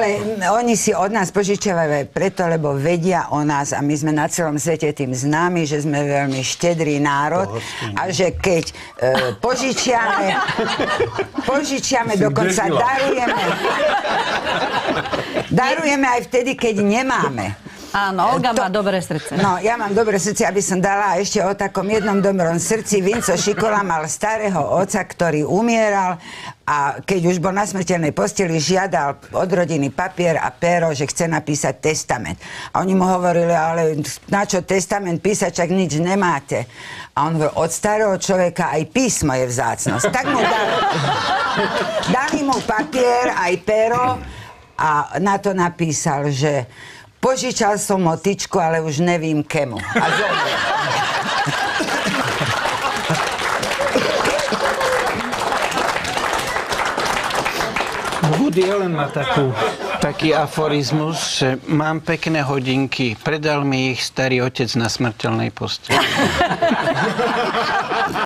Ale oni si od nás požičiavajú preto, lebo vedia o nás a my sme na celom svete tým známi, že sme veľmi štedrý národ a že keď požičiame, dokonca darujeme aj vtedy, keď nemáme. Áno, Olga má dobré srdce. No, ja mám dobré srdce, aby som dala ešte o takom jednom dobrom srdci. Vinco Šikola mal starého otca, ktorý umieral a keď už bol na smrteľnej posteli, žiadal od rodiny papier a péro, že chce napísať testament. A oni mu hovorili, ale na čo testament písať, čak nič nemáte. A on hovoril, od starého človeka aj písmo je vzácnosť. Tak mu dali mu papier aj péro a na to napísal, že požičal som motičku, ale už nevím kemu. A zomrel. Woody Allen má taký aforizmus, že mám pekné hodinky, predal mi ich starý otec na smrteľnej posteli.